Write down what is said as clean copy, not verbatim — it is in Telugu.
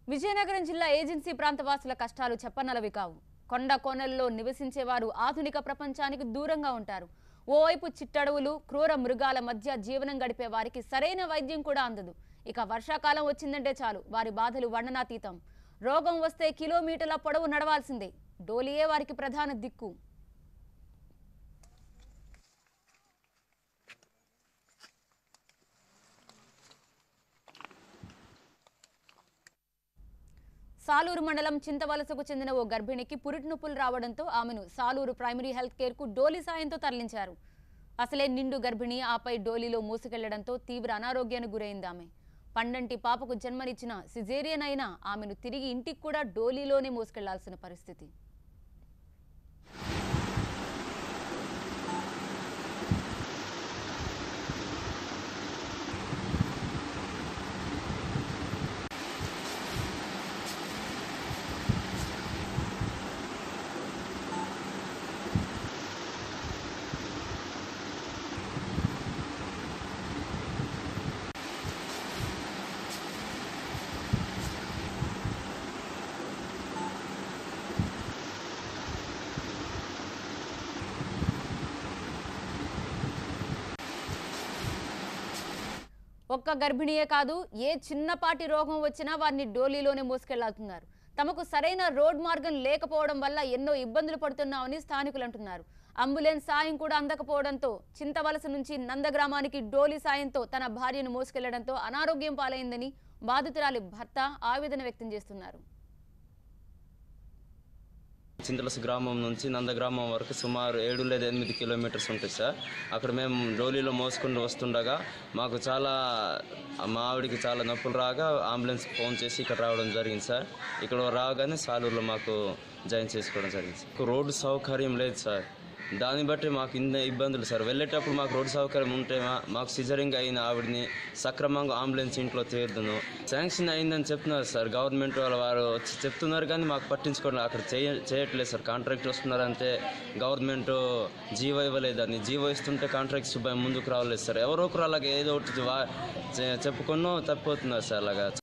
విజయనగరం జిల్లా ఏజెన్సీ ప్రాంత వాసుల కష్టాలు చెప్పనలవి కావు. కొండ కోనల్లో నివసించేవారు ఆధునిక ప్రపంచానికి దూరంగా ఉంటారు. ఓవైపు చిట్టడవులు, క్రూర మృగాల మధ్య జీవనం గడిపే వారికి సరైన వైద్యం కూడా అందదు. ఇక వర్షాకాలం వచ్చిందంటే చాలు వారి బాధలు వర్ణనాతీతం. రోగం వస్తే కిలోమీటర్ల పొడవు నడవాల్సిందే. డోలియే వారికి ప్రధాన దిక్కు. సాలూరు మండలం చింతవలసకు చెందిన ఓ గర్భిణికి పురిటి నొప్పులు రావడంతో ఆమెను సాలూరు ప్రైమరీ హెల్త్ కేర్ కు డోలీ సాయంతో తరలించారు. అసలే నిండు గర్భిణి, ఆపై డోలీలో మోసుకెళ్లడంతో తీవ్ర అనారోగ్యానికి గురైంది ఆమె. పండంటి పాపకు జన్మనిచ్చిన సిజేరియన్ అయినా ఆమెను తిరిగి ఇంటికి కూడా డోలీలోనే మోసుకెళ్లాల్సిన పరిస్థితి. ఒక్క గర్భిణియే కాదు, ఏ చిన్నపాటి రోగం వచ్చినా వారిని డోలీలోనే మోసుకెళ్లాల్తున్నారు. తమకు సరైన రోడ్ మార్గం లేకపోవడం వల్ల ఎన్నో ఇబ్బందులు పడుతున్నామని స్థానికులు అంటున్నారు. అంబులెన్స్ సాయం కూడా అందకపోవడంతో చింతవలస నుంచి నందగ్రామానికి డోలీ సాయంతో తన భార్యను మోసుకెళ్లడంతో అనారోగ్యం పాలైందని బాధితురాలి భర్త ఆవేదన వ్యక్తం చేస్తున్నారు. చింతలస గ్రామం నుంచి నందగ్రామం వరకు సుమారు 7 లేదా 8 కిలోమీటర్స్ ఉంటుంది సార్. అక్కడ మేము డోలీలో మోసుకుంటూ వస్తుండగా మాకు మా ఆవిడికి చాలా నొప్పులు రాగా అంబులెన్స్ ఫోన్ చేసి ఇక్కడ రావడం జరిగింది సార్. ఇక్కడ రాగానే సాలూరులో మాకు జాయిన్ చేసుకోవడం జరిగింది సార్. రోడ్డు సౌకర్యం లేదు సార్. దాన్ని బట్టి మాకు ఇన్ని ఇబ్బందులు సార్. వెళ్ళేటప్పుడు మాకు రోడ్డు సౌకర్యం ఉంటే మాకు సిజరింగ్ అయిన ఆవిడని సక్రమంగా అంబులెన్స్ ఇంట్లో తీరుదును. శాంక్షన్ అయిందని చెప్తున్నారు సార్. గవర్నమెంట్ వారు వచ్చి చెప్తున్నారు కానీ మాకు పట్టించుకోవడం అక్కడ చేయట్లేదు సార్. కాంట్రాక్ట్ వస్తున్నారంటే గవర్నమెంట్ జీవో ఇవ్వలేదని, జీవో ఇస్తుంటే కాంట్రాక్ట్స్ ముందుకు రావలేదు సార్. ఎవరో ఒకరు అలాగే ఏదో ఒకటి చెప్పుకున్నో తప్పిపోతున్నారు సార్. అలాగా